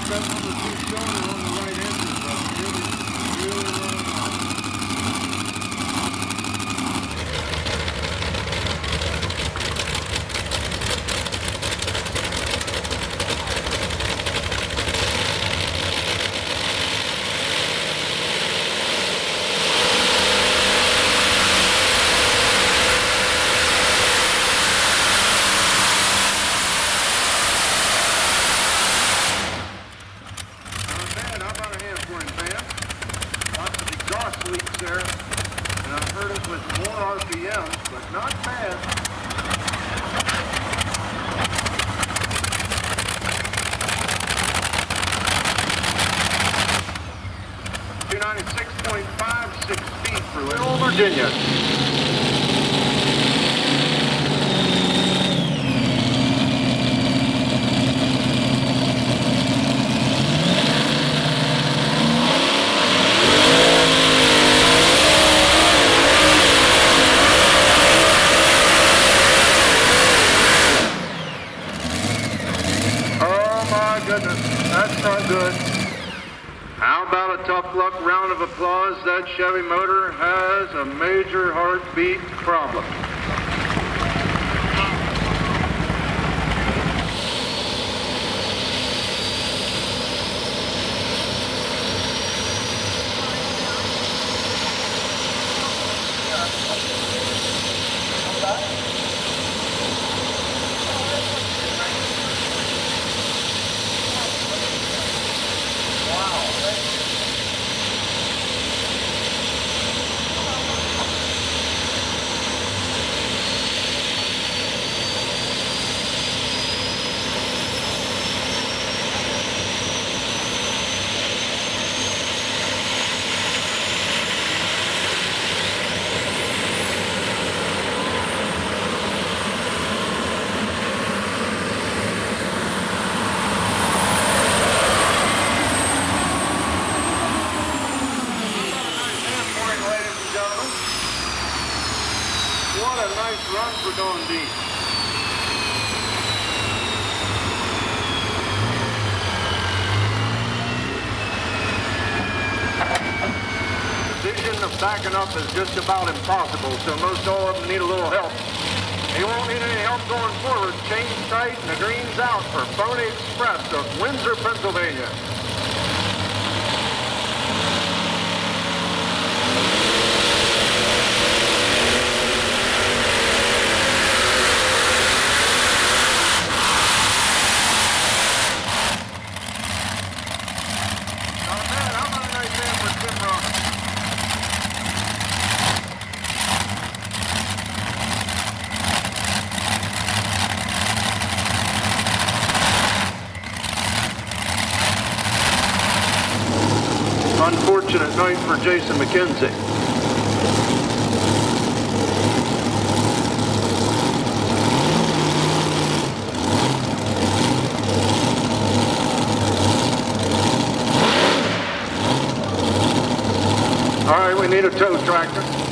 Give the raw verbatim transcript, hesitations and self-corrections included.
that number two cylinder on the right engine, but really, really running hot. There, and I've heard it with more R P Ms, but not fast. two ninety-six point five six feet for Little Virginia. Goodness, that's not good. How about a tough luck round of applause? That Chevy motor has a major heartbeat problem. What a nice run for going Deane. The decision of backing up is just about impossible, so most all of them need a little help. They won't need any help going forward. Chain tight and the green's out for Pony Express of Windsor, Pennsylvania. Unfortunate night for Jason McKenzie. All right, we need a tow tractor.